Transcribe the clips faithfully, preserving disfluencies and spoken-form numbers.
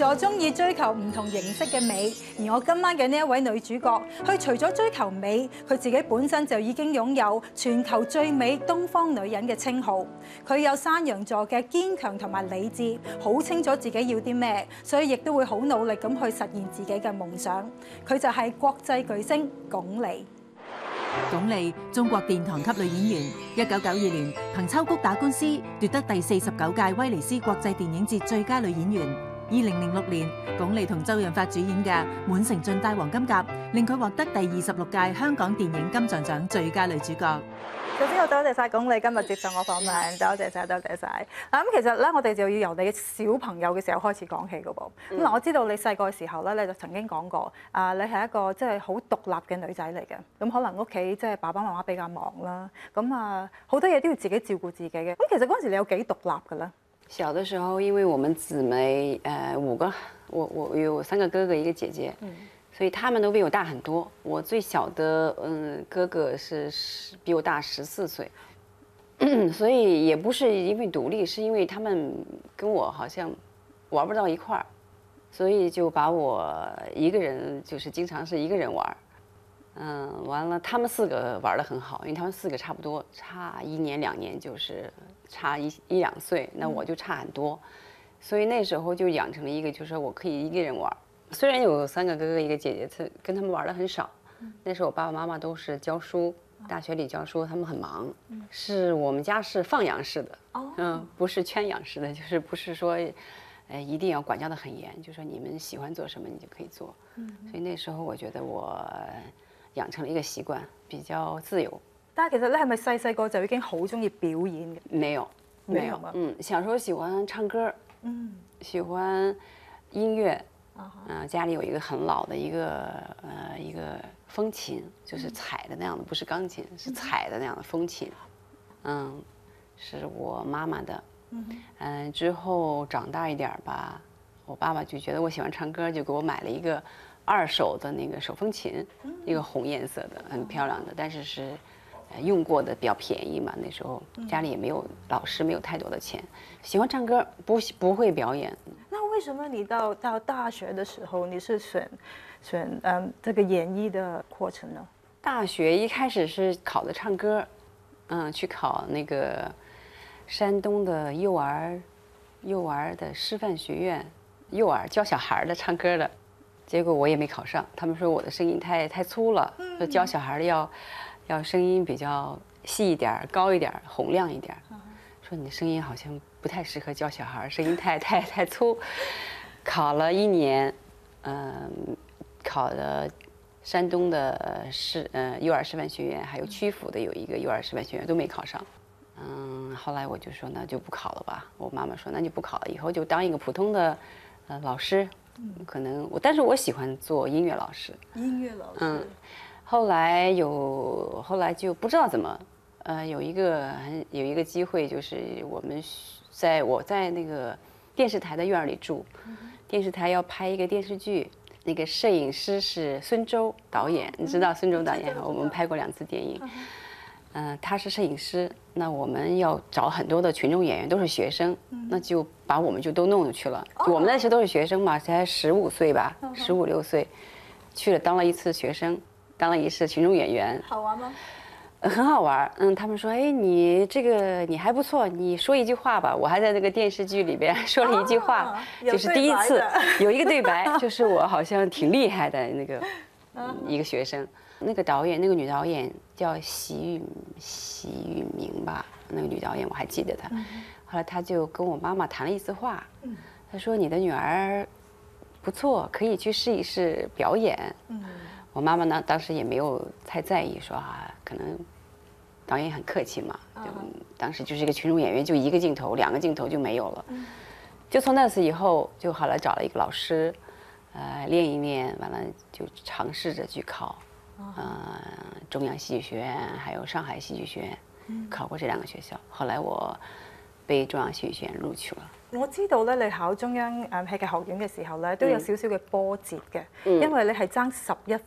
我中意追求唔同形式嘅美，而我今晚嘅呢一位女主角，佢除咗追求美，佢自己本身就已經擁有全球最美東方女人嘅稱號。佢有山羊座嘅堅強同埋理智，好清楚自己要啲咩，所以亦都會好努力咁去實現自己嘅夢想。佢就係國際巨星鞏俐。 鞏俐，中國殿堂級女演員，一九九二年憑秋菊打官司奪得第四十九屆威尼斯國際電影節最佳女演員。二零零六年，鞏俐同周潤發主演嘅《滿城盡帶黃金甲》，令佢獲得第二十六屆香港電影金像獎最佳女主角。 首先，我多謝晒鞏俐今日接受我訪問，多謝晒，多謝晒。嗱，咁其實咧，我哋就要由你嘅小朋友嘅時候開始講起噶噃。咁嗱、嗯，我知道你細個嘅時候咧，你就曾經講過，啊，你係一個即係好獨立嘅女仔嚟嘅。咁可能屋企即係爸爸媽媽比較忙啦，咁啊好多嘢都要自己照顧自己嘅。咁其實嗰陣時你有幾獨立㗎咧？ 小的時候，因為我們姊妹，呃，五個，我我有三個哥哥，一個姐姐，嗯，所以他們都比我大很多。我最小的，嗯，哥哥是十比我大十四歲，所以也不是因為獨立，是因為他們跟我好像玩不到一塊兒，所以就把我一個人，就是經常是一個人玩。嗯，完了，他們四個玩得很好，因為他們四個差不多，差一年兩年就是差一一兩歲，那我就差很多，所以那時候就養成了一個，就是說我可以一個人玩。雖然有三個哥哥一個姐姐，是跟他們玩得很少。那時候我爸爸媽媽都是教書，大學裡教書，他們很忙。是我們家是放養式的，嗯，不是圈養式的，就是不是說，呃，一定要管教得很嚴，就說你們喜歡做什麼你就可以做。所以那時候我覺得我養成了一個習慣，比較自由。 但係其實咧，係咪細細個就已經好中意表演嘅？ 沒有，沒有。嗯，小時候喜歡唱歌，嗯，喜歡音樂。啊、呃，家裡有一個很老的一個呃一個風琴，就是踩的那樣的，不是鋼琴，是踩的那樣的風琴。嗯，是我媽媽的。嗯、呃，之後長大一點吧，我爸爸就覺得我喜歡唱歌，就給我買了一個二手的那個手風琴，一個紅顏色的，很漂亮的，但是是用過的，比較便宜嘛。那時候家裡也沒有老師，沒有太多的錢。喜歡唱歌，不不會表演。 那為什麼你到到大學的時候，你是選選嗯這個演藝的課程呢？ 大學一開始是考的唱歌，嗯，去考那個山東的幼兒幼兒的師範學院，幼兒教小孩的唱歌的。結果我也沒考上，他們說我的聲音太太粗了，說教小孩的要要聲音比較細一點、高一點、洪亮一點。說你的聲音好像不太適合教小孩，聲音太太太粗。考了一年，嗯，考了山東的師呃幼兒師範學院，還有曲阜的有一個幼兒師範學院都沒考上。嗯，後來我就說那就不考了吧。我媽媽說那就不考了，以後就當一個普通的呃老師。可能我，但是我喜歡做音樂老師。 音樂老師。 嗯，後來有，後來就不知道怎麼，呃，有一個有一個機會，就是我們在我在那個電視台的院裡住，電視台要拍一個電視劇，那個攝影師是孫周導演，你知道孫周導演？我們拍過兩次電影。嗯、呃，他是攝影師，那我們要找很多的群眾演員，都是學生，那就把我們就都弄去了。Oh. 我們那時都是學生嘛，才十五歲吧，十五六歲，去了當了一次學生，當了一次群眾演員。 好玩嗎？ 很好玩。嗯，他們說，哎，你這個你還不錯，你說一句話吧。我還在那個電視劇裡邊說了一句話， oh, 就是第一次有一個對白，就是我好像挺厲害的那個、嗯、一個學生。那個導演，那個女導演叫席玉席玉明吧，那個女導演我還記得她。後來她就跟我媽媽談了一次話，她說你的女兒不錯，可以去試一試表演。我媽媽呢當時也沒有太在意，說啊可能導演很客氣嘛，就當時就是一個群眾演員，就一個鏡頭，兩個鏡頭就沒有了。就從那次以後，就後來找了一個老師，呃練一練，完了就嘗試着去考。呃，中央戲劇學院還有上海戲劇學院，考過這兩個學校。後來我被中央戲劇學院錄取了。 我知道咧，你考中央誒戲劇學院嘅時候咧，都有少少嘅波折嘅，嗯、因為你係爭十一分，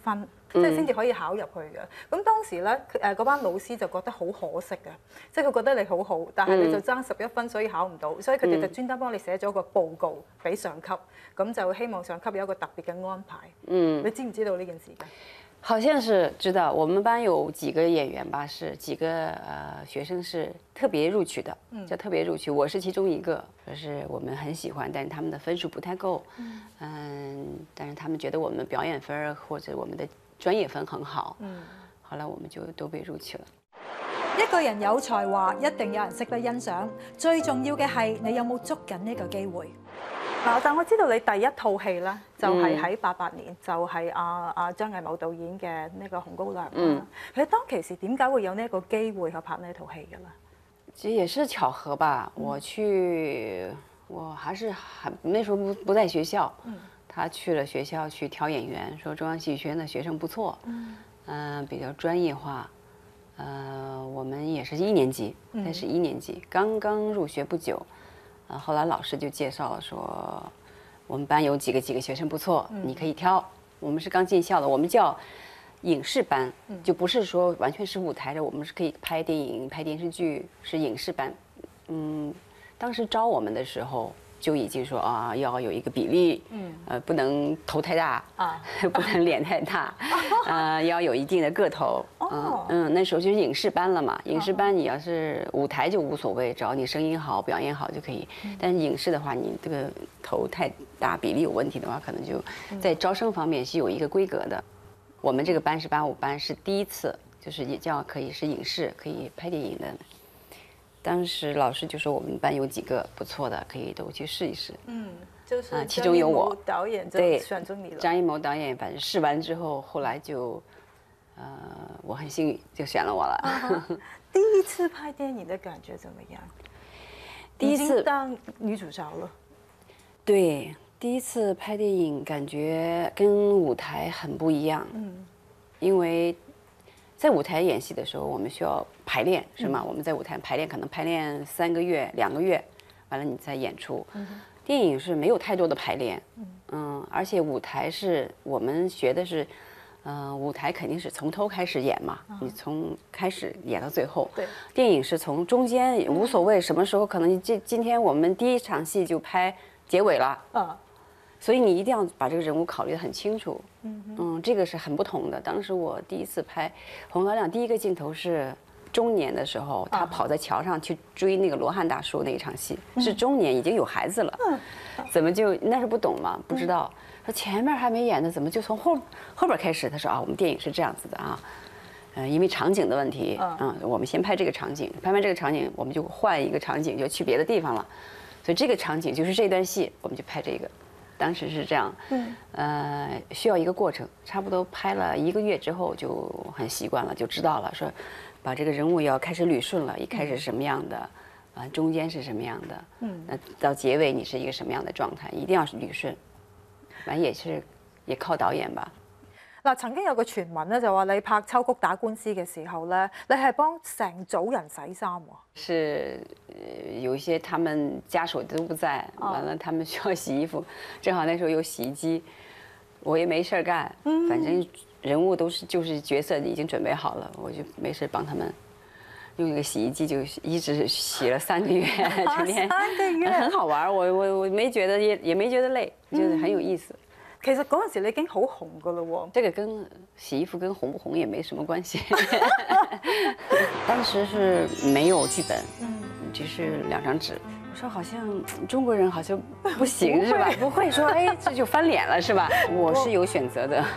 即係先至可以考入去嘅。咁當時咧，誒嗰班老師就覺得好可惜嘅，即係佢覺得你好好，但係你就爭十一分，所以考唔到，所以佢哋就專登幫你寫咗個報告俾上級，咁就希望上級有一個特別嘅安排。嗯，你知唔知道呢件事嘅？ 好像是知道，我们班有几个演员吧，是几个呃学生是特别录取的，叫特别录取，我是其中一个，说是我们很喜欢，但是他们的分数不太够，嗯，但是他们觉得我们表演分或者我们的專業分很好，嗯，後來我們就都被錄取了。 一個人有才華，一定有人識得欣賞。最重要嘅係你有冇捉緊呢個機會。嗱，但我知道你第一套戲咧，就係喺八八年，就係阿阿張藝謀導演嘅呢個《紅高粱》啦。其實當其時點解會有呢一個機會去拍呢套戲嘅咧？ 其實也是巧合吧。我去，我還是還那時候不不在學校。嗯。他去了學校去挑演員，說中央戲劇學院的學生不錯，嗯、呃，比較專業化，呃，我們也是一年級，那是一年級，剛剛入學不久，呃，後來老師就介紹了，說我們班有幾個幾個學生不錯，你可以挑。我們是剛進校的，我們叫影視班，就不是說完全是舞台的，我們是可以拍電影、拍電視劇，是影視班。嗯，當時招我們的時候。就已經說啊，要有一個比例，嗯，呃，不能頭太大啊，不能臉太大，呃，要有一定的個頭，嗯嗯，那時候就是影視班了嘛。影視班你要是舞台就無所謂，只要你聲音好、表演好就可以。但是影視的話，你這個頭太大、比例有問題的話，可能就在招生方面是有一個規格的。我們這個班是八五班，是第一次，就是也叫可以是影視，可以拍電影的。當時老師就說我們班有幾個不錯的，可以都去試一試。嗯， 就是啊，其中有我導演就選中你了。 張藝謀導演，反正試完之後，後來就，呃，我很幸運就選了我了。 啊、第一次拍電影的感覺怎麼樣？第一次當女主角了。 對，第一次拍電影感覺跟舞台很不一樣。嗯，因為在舞台演戲的時候，我們需要排練，是嗎？嗯、我們在舞台排練，可能排練三個月、兩個月，完了你再演出。嗯、電影是沒有太多的排練，嗯，嗯，而且舞台是我們學的是，嗯、呃，舞台肯定是從頭開始演嘛，嗯、你從開始演到最後。對，電影是從中間，無所謂什麼時候，可能這今天我們第一場戲就拍結尾了。嗯。所以你一定要把這個人物考慮得很清楚，嗯嗯，這個是很不同的。當時我第一次拍《紅高粱》，第一個鏡頭是中年的時候，他跑在橋上去追那個羅漢大叔那一場戲，是中年已經有孩子了，怎麼就那時候不懂嘛，不知道，說前面還沒演呢，怎麼就從後後邊開始？他說啊，我們電影是這樣子的啊，嗯，因為場景的問題，嗯，我們先拍這個場景，拍完這個場景，我們就換一個場景，就去別的地方了，所以這個場景就是這段戲，我們就拍這個。當時是這樣，嗯，呃，需要一個過程，差不多拍了一個月之後就很習慣了，就知道了，說把這個人物要開始捋順了，一開始是什麼樣的，啊，中間是什麼樣的，嗯，那到結尾你是一個什麼樣的狀態，一定要捋順，反正也是也靠導演吧。 嗱，曾經有個傳聞咧，就話你拍《秋菊打官司》嘅時候咧，你係幫成組人洗衫喎。 是，有一些他們家屬都不在，完了他們需要洗衣服，正好那時候有洗衣機，我也沒事兒幹，反正人物都是就是角色已經準備好了，我就沒事幫他們用一個洗衣機就一直洗了三個月，整天三個月很好玩，我我我沒覺得也也沒覺得累，就是很有意思。 其實嗰陣時你已經好紅噶啦喎， 這個跟洗衣服跟紅不紅也沒什麼關係。當時是沒有劇本，嗯，只是兩張紙。我說好像中國人好像不行是吧？不會說哎這就翻臉了是吧？我是有選擇的。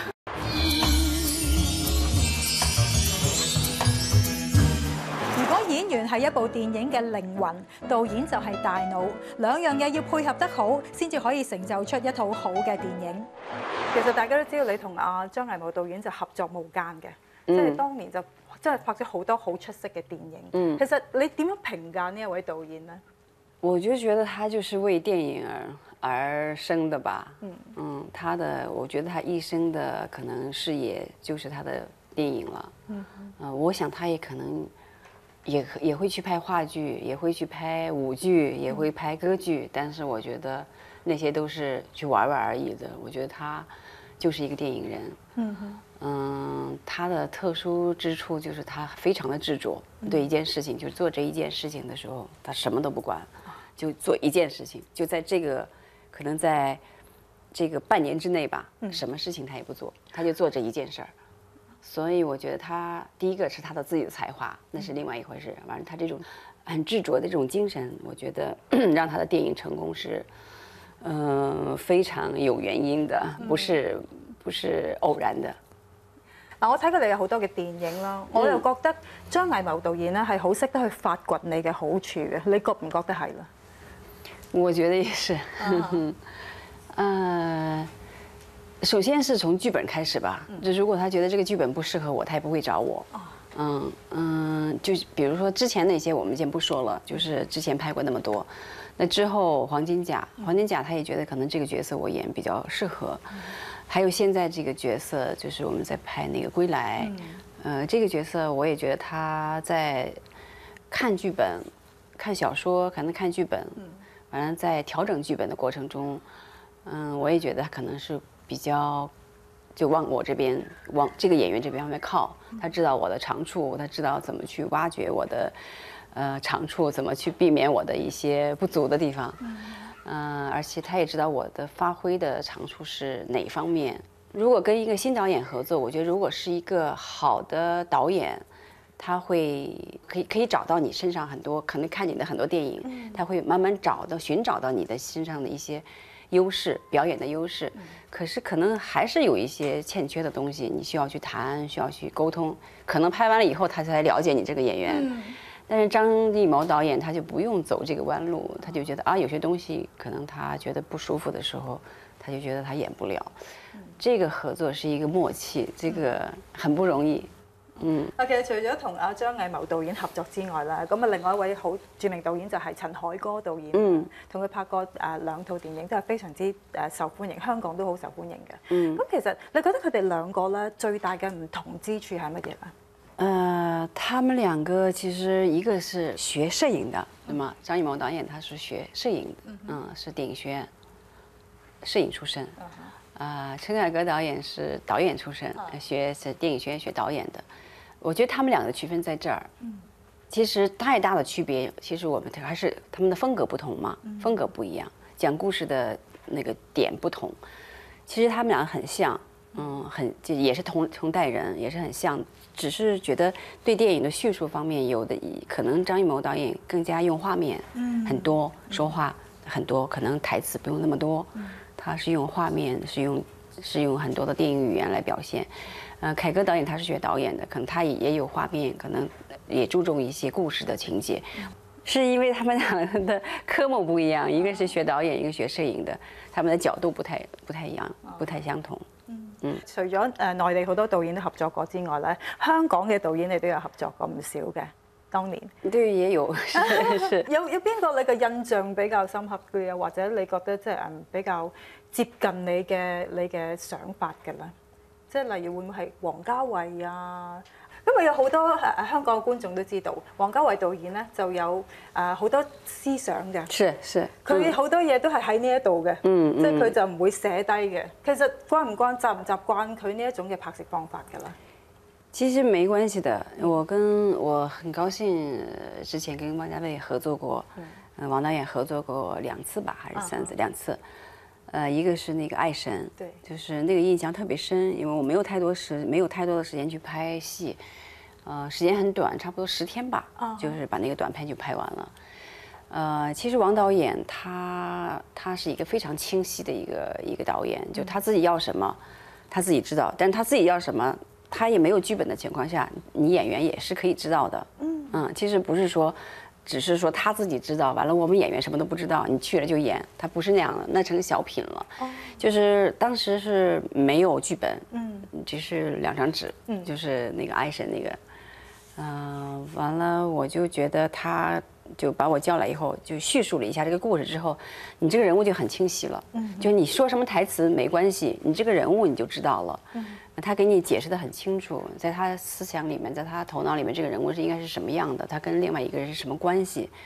演員係一部電影嘅靈魂，導演就係大腦，兩樣嘢要配合得好，先至可以成就出一套好嘅電影。其實大家都知道你同阿張藝謀導演就合作無間嘅，嗯、即係當年就真係拍咗好多好出色嘅電影。嗯、其實你點樣評價呢一位導演呢？ 我就覺得他就是為電影而而生的吧。嗯嗯，他的我覺得他一生的可能事業就是他的電影了。嗯嗯、呃，我想他也可能。也也會去拍話劇，也會去拍舞劇，也會拍歌劇，但是我覺得那些都是去玩玩而已的。我覺得他就是一个电影人。嗯嗯，他的特殊之处就是他非常的执着，对一件事情，就是做这一件事情的时候，他什么都不管，就做一件事情，就在这个可能在这个半年之内吧，什么事情他也不做，他就做这一件事儿。所以我觉得他第一个是他的自己的才华，那是另外一回事。完了，他这种很执着的这种精神，我觉得让他的電影成功是，嗯、呃，非常有原因的，不是不是偶然的。 嗱，我睇過你有好多嘅電影啦，我又覺得張藝謀導演咧係好識得去發掘你嘅好處嘅，你覺唔覺得係咧？ 我覺得也是。Uh-huh. 呃，首先是從劇本開始吧。就如果他覺得這個劇本不適合我，他也不會找我。嗯嗯，就比如說之前那些我們先不說了，就是之前拍過那麼多，那之後黃金甲，黃金甲他也覺得可能這個角色我演比較適合。還有現在這個角色，就是我們在拍那個歸來，呃，這個角色我也覺得他在看劇本、看小說，可能看劇本，反正在調整劇本的過程中，嗯，我也覺得他可能是比較就往我這邊，往這個演員這邊方面靠。他知道我的長處，他知道怎麼去挖掘我的，呃，長處，怎麼去避免我的一些不足的地方。嗯、呃，而且他也知道我的發揮的長處是哪方面。如果跟一個新導演合作，我覺得如果是一個好的導演，他會可以可以找到你身上很多，可能看你的很多電影，他會慢慢找到尋找到你的身上的一些優勢，表演的優勢。可是可能還是有一些欠缺的東西，你需要去談，需要去溝通。可能拍完了以後，他才了解你這個演員。但是張藝謀導演他就不用走這個彎路，他就覺得啊，有些東西可能他覺得不舒服的時候，他就覺得他演不了。這個合作是一個默契，這個很不容易。嗯。啊，其實除咗同阿張藝謀導演合作之外啦，咁啊另外一位好著名導演就係陳凱歌導演，嗯，同佢拍過誒兩套電影都係非常之誒受歡迎，香港都好受歡迎嘅。嗯。咁其實你覺得佢哋兩個咧最大嘅唔同之處係乜嘢咧？ 呃，他們兩個其實一個是學攝影的，那麼張藝謀導演他是學攝影的，嗯，是電影學院攝影出身，啊、呃，陳凱歌導演是導演出身，學是電影學院學導演的。我覺得他們兩個區分在這兒，其實太大的區別，其實我們還是他們的風格不同嘛，風格不一樣，講故事的那個點不同，其實他們兩個很像。嗯，很就也是同同代人，也是很像，只是覺得對電影的敘述方面，有的可能張藝謀導演更加用畫面，嗯，很多說話很多，可能台詞不用那麼多，他是用畫面，是用是用很多的電影語言來表現。呃，凱歌導演他是學導演的，可能他也也有畫面，可能也注重一些故事的情節，是因為他們兩個的科目不一樣，一個是學導演，一個學攝影的，他們的角度不太不太一樣，不太相同。嗯，除咗誒內地好多導演都合作過之外咧，香港嘅導演你都有合作過唔少嘅。當年對，也有。 有有邊個你嘅印象比較深刻嘅啊？或者你覺得即係誒比較接近你嘅你嘅想法嘅咧？即係例如會唔會係王家衛啊？因為有好多誒香港嘅觀眾都知道，王家衛導演咧就有誒好多思想嘅， 是是， 佢好多嘢都係喺呢一度嘅，嗯，即係佢就唔會寫低嘅。其實關唔關習唔習慣佢呢一種嘅拍攝方法㗎啦？ 其實沒關係的，我跟我很高興之前跟王家衛合作過，嗯，王導演合作過兩次吧，還是三次，兩次。呃，一個是那個愛神，對，就是那個印象特別深，因為我沒有太多時，沒有太多的時間去拍戲，呃，時間很短，差不多十天吧，就是把那個短片就拍完了。呃，其實王導演他他是一個非常清晰的一個一個導演，就他自己要什麼，他自己知道，但是他自己要什麼，他也沒有劇本的情況下，你演員也是可以知道的。嗯嗯，其實不是說。只是說他自己知道，完了我們演員什麼都不知道，你去了就演，他不是那樣的，那成小品了。哦、就是當時是沒有劇本，嗯，只是兩張紙，嗯，就是那個愛神那個，嗯、呃，完了我就覺得他就把我叫來以後，就敘述了一下這個故事之後，你這個人物就很清晰了，嗯，就你說什麼台詞沒關係，你這個人物你就知道了，嗯。他給你解釋得很清楚，在他思想裡面，在他頭腦裡面，這個人物是應該是什麼樣的，他跟另外一個人是什麼關係，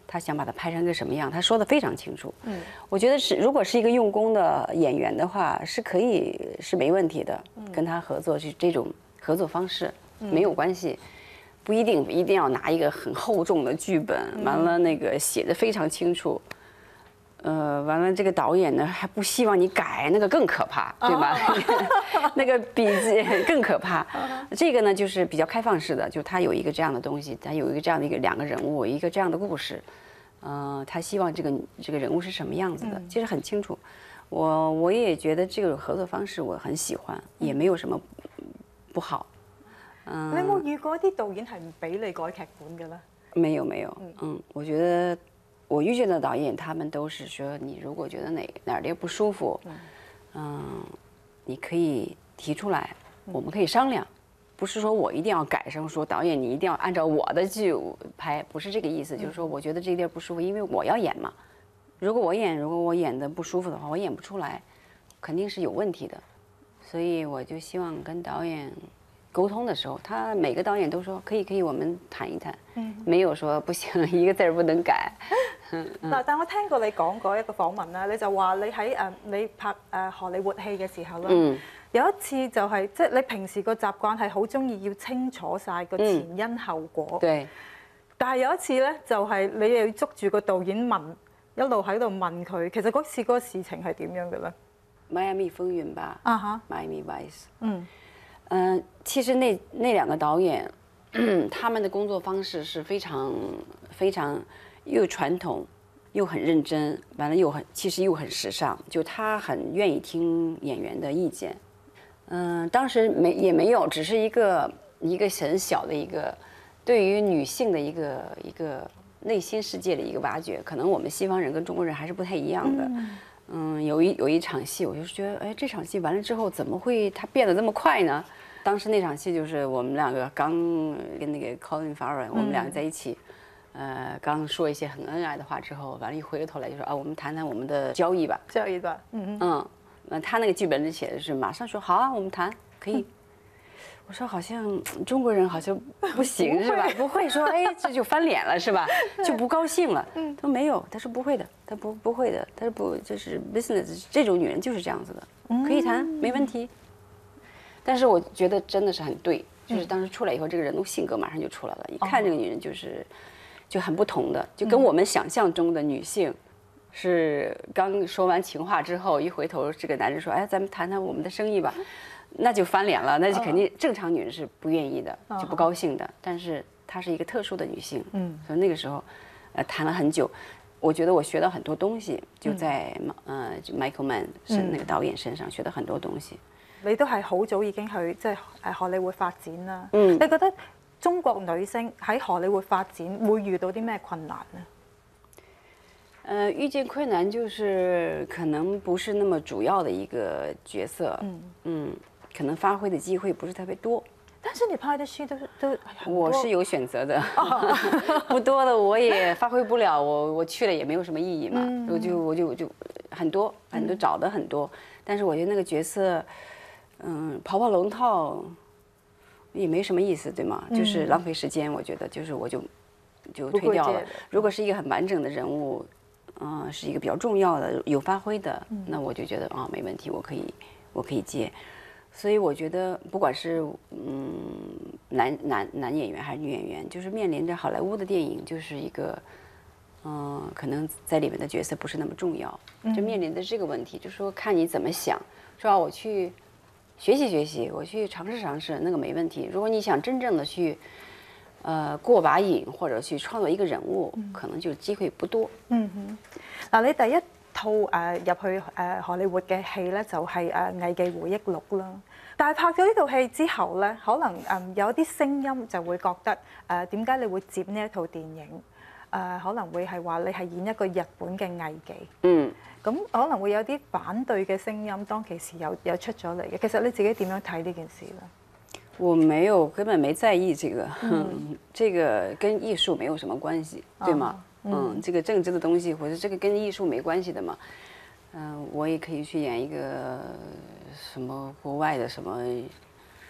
他想把它拍成个什么样，他说的非常清楚。嗯，我觉得是，如果是一个用功的演员的话，是可以是没问题的，跟他合作是这种合作方式没有关系，不一定一定要拿一个很厚重的剧本，完了那个写的非常清楚。呃，完了，这个导演呢还不希望你改，那个更可怕，对吧？那个比这更可怕。这个呢就是比较开放式的，就他有一个这样的东西，他有一个这样的一个两个人物，一个这样的故事。呃，他希望这个这个人物是什么样子的，其实很清楚。我我也覺得這個合作方式我很喜歡，也沒有什麼不好。 嗯，你有冇遇過啲導演係唔俾你改劇本嘅咧？ 沒有沒有，嗯，我覺得我遇見的導演，他們都是說，你如果覺得哪哪裡不舒服，嗯，你可以提出來，我們可以商量，不是說我一定要改成說導演你一定要按照我的劇拍，不是這個意思，就是說我覺得這個地兒不舒服，因為我要演嘛。如果我演，如果我演的不舒服的話，我演不出來，肯定是有問題的。所以我就希望跟導演溝通的時候，他每個導演都說可以可以，我們談一談，沒有說不行，一個字兒不能改。 嗱，但我聽過你講過一個訪問啦，你就話你喺誒你拍誒荷里活戲嘅時候啦，嗯、有一次就係即係你平時個習慣係好中意要清楚晒個前因後果，嗯、對。但係有一次咧，就係你又要捉住個導演問。一路喺度問佢，其實嗰次嗰個事情係點樣嘅咧？ Miami 風雲吧，啊哈 ，Miami Vice。嗯，嗯、呃，其實那那兩個導演，他們的工作方式是非常非常又傳統又很認真，完了又很其實又很時尚，就他很願意聽演員的意見。嗯、呃，當時沒也沒有，只是一個一個很小的一個對於女性的一個一個。內心世界的一個挖掘，可能我們西方人跟中國人還是不太一樣的。嗯，有一有一場戲，我就覺得，哎，這場戲完了之後，怎麼會它變得這麼快呢？當時那場戲就是我們兩個剛跟那個 Colin Farrell，我們兩個在一起，呃，剛說一些很恩愛的話之後，完了，一回過頭來就說啊，我們談談我們的交易吧。交易吧。嗯嗯。嗯，他那個劇本裡寫的是馬上說好啊，我們談可以。我說好像中國人好像不行是吧？不會說哎，這就翻臉了是吧？就不高興了。他說沒有，他說不會的，他不不會的，他說不就是 business 這種女人就是這樣子的，可以談沒問題。但是我覺得真的是很對，就是當時出來以後，這個人物性格馬上就出來了，一看這個女人就是就很不同的，就跟我們想象中的女性是剛說完情話之後，一回頭這個男人說哎，咱們談談我們的生意吧。那就翻臉了，那就肯定正常女人是不願意的，就不高興的。但是她是一個特殊的女性，嗯，所以那個時候，呃，談了很久。我覺得我學到很多東西，就在呃 Michael Mann 是那個導演身上學到很多東西。你都係好早已經去即係誒荷里活發展啦。嗯，你覺得中國女星喺荷里活發展會遇到啲咩困難呢？呃，遇見困難就是可能不是那麼主要的一個角色，嗯嗯。可能發揮的機會不是特別多，但是你拍的戲都都我是有選擇的，不多的我也發揮不了，我我去了也沒有什麼意義嘛，嗯、我就我就我就很多很多找的很多，但是我覺得那個角色，嗯，跑跑龍套也沒什麼意思，對嗎？就是浪費時間，我覺得就是我就就推掉了。如果是一個很完整的人物，嗯、呃，是一個比較重要的有發揮的，那我就覺得啊、哦，沒問題，我可以我可以接。所以我覺得，不管是嗯男男男演員還是女演員，就是面臨着好萊塢的電影，就是一個，嗯、呃，可能在裡面的角色不是那麼重要，就面臨着這個問題，就是說看你怎麼想，說啊，我去學習學習，我去嘗試嘗試，那個沒問題。如果你想真正的去，呃，過把癮或者去創作一個人物，可能就機會不多。嗯哼，嗱，你第一套誒入去誒荷里活嘅戲咧，就係誒《藝伎回憶錄》啦。但係拍咗呢套戲之後咧，可能誒有啲聲音就會覺得誒點解你會接呢一套電影？誒可能會係話你係演一個日本嘅藝妓。嗯。咁可能會有啲反對嘅聲音，當其時有有出咗嚟嘅。其實你自己點樣睇呢件事咧？我沒有，根本沒在意這個，嗯，這個跟藝術沒有什麼關係，對嗎？嗯，嗯，這個政治的東西，或者這個跟藝術沒關係的嘛。嗯、呃，我也可以去演一個什麼國外的什麼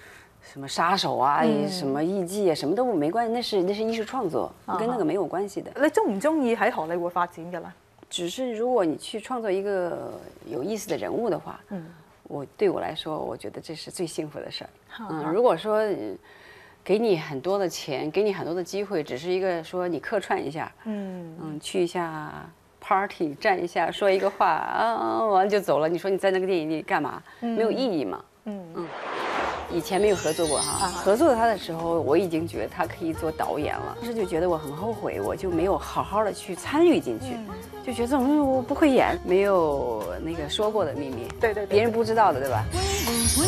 什么杀手啊， 嗯什么艺伎啊，什么都没关系，那是那是艺术创作，跟那个没有關係的。 你中唔中意喺荷里活發展嘅咧？ 只是如果你去創作一個有意思的人物的話，嗯，我對我來說，我覺得這是最幸福的事兒。嗯，如果說給你很多的錢，給你很多的機會，只是一個說你客串一下，嗯嗯，去一下 party 站一下，說一個話啊，完了就走了。你說你在那個電影裡幹嘛？沒有意義嘛。嗯嗯。以前沒有合作過哈，合作他的時候，我已經覺得他可以做導演了，但是就覺得我很後悔，我就沒有好好的去參與進去，就覺得嗯我不會演，沒有那個說過的秘密， 對對對， 別人不知道的，對吧？ 會